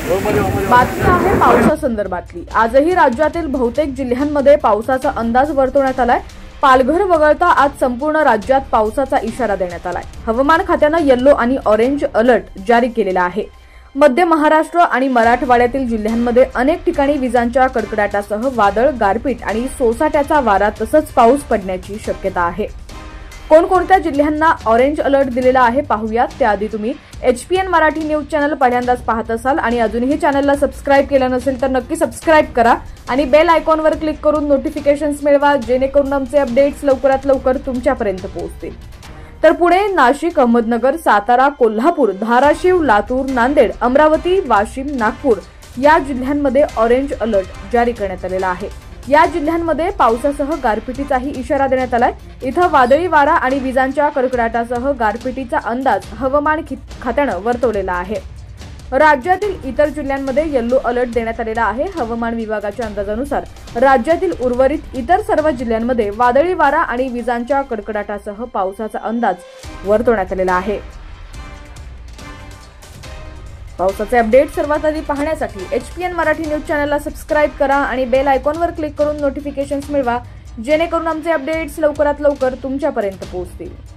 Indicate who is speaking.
Speaker 1: बातमी आहे पावसासंदर्भातली। आजही राज्यातील बहुतेक जिल्ह्यांमध्ये पावसाचा अंदाज वर्तवण्यात आलाय। पालघर वगळता आज संपूर्ण राज्यात पावसाचा इशारा देण्यात आलाय। हवामान खात्यानं येलो आणि ऑरेंज अलर्ट जारी केलेला आहे। मध्य महाराष्ट्र आणि मराठवाड्यातील जिल्ह्यांमध्ये अनेक ठिकाणी विजांच्या कडकडाटासह वादळ, गारपीट आणि सोसाट्याचा वारा तसंच पाऊस पडण्याची शक्यता आहे। कोणकोणत्या जिल्ह्यांना ऑरेंज अलर्ट दिलेला आहे पाहूयात। त्याआधी तुम्ही HPN मराठी न्यूज चॅनल पहिल्यांदाच पाहत असाल आणि अजूनही चॅनलला सबस्क्राइब केलं नसेल तर नक्की सबस्क्राइब करा आणि बेल आयकॉनवर क्लिक करून नोटिफिकेशन्स मिळवा, जेणेकरून आमचे अपडेट्स लवकरात लवकर तुमच्यापर्यंत पोहोचतील। तर पुणे, नाशिक, अहमदनगर, सातारा, कोल्हापूर, धाराशिव, लातूर, नांदेड, अमरावती, वाशिम, नागपूर या जिल्ह्यांमध्ये ऑरेंज अलर्ट जारी करण्यात आलेला आहे। या जिल्ह्यांमध्ये पावसासह गारपिटीचाही इशारा देण्यात आलाय। इथं वादळी वारा आणि विजांच्या कडकडाटासह गारपिटीचा अंदाज हवामान खात्यानं वर्तवलेला आहे। राज्यातील इतर जिल्ह्यांमध्ये येलो अलर्ट देण्यात आलेला आहे। हवामान विभागाच्या अंदाजानुसार राज्यातील उर्वरित इतर सर्व जिल्ह्यांमध्ये वादळी वारा आणि विजांच्या कडकडाटासह पावसाचा अंदाज वर्तवण्यात आलेला आहे। पावसाचे अपडेट सर्वात आधी पाहण्यासाठी HPN मराठी न्यूज चॅनलला सबस्क्राइब करा आणि बेल आयकॉनवर क्लिक करून नोटिफिकेशन्स मिळवा, जेणेकरून आमचे अपडेट्स लवकरात लवकर तुमच्यापर्यंत पोहोचतील।